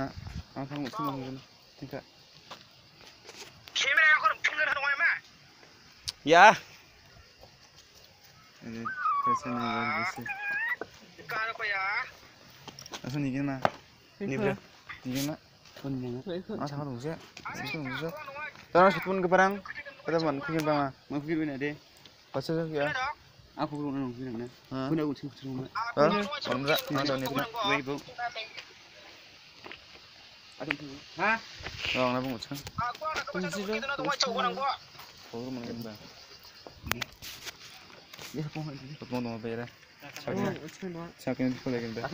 Ang thang một thằng mình听看。呀。Person yang bersih. Asal ni gimana? Ni berapa? Ni gimana? Sangat dong sih. Sekarang sepun ke barang. Kita mana mungkin bang? Mungkin mana deh? Pasal ya. Aku belum nong bilang na. Punya ucap cuma. Orang berak. Ada ni punya. Ibu. Hah? Orang apa ucap? Oh, mana kan bang? Ya, kau mau bayar? Sakin itu lagi dah.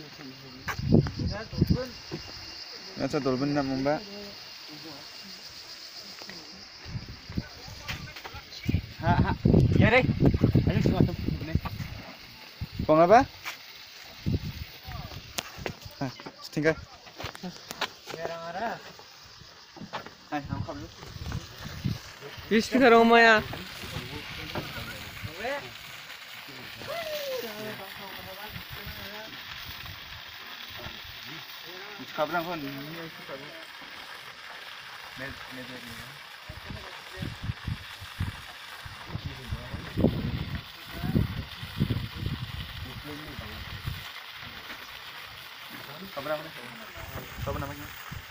Acha dolben na mumba. Ha. Ya deh. Ayo semua tu. Pong apa? Tinggal. Hai, kamu kamu. Isti karo maya. Kabrang kon. Kabrang mana? Apa namanya?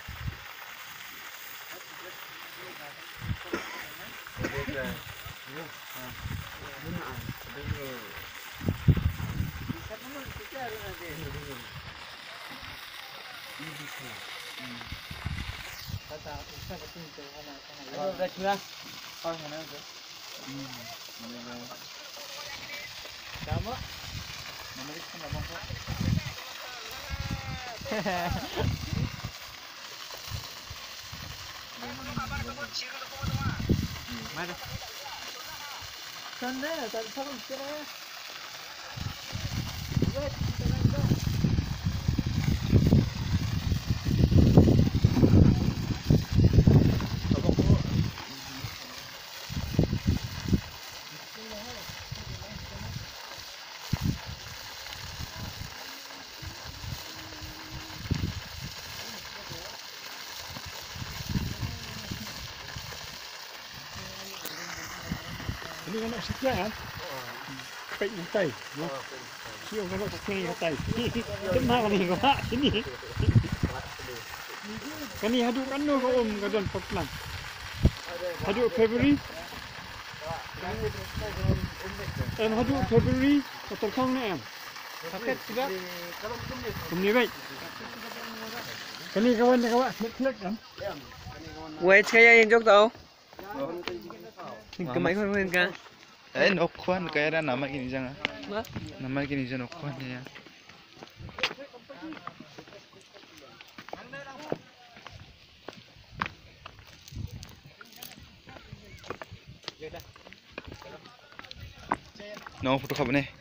Mana? Sana, tak salah sana. Ini kan nak sekian kan? Pek yang tay. Siapa kan nak sekian yang tay? Kenapa ni kau nak sini? Kan ni haduk kan no kau kadang pelan. Haduk February. Haduk February atau kau ni am? Paket juga. Ini baik. Kan ni kawan selek kan? Wait kaya yang jok tau. Kemai kau main kan? Nokwan kaya nama ini jangan. Nama ini jangan nokwan ya. No foto kau ni.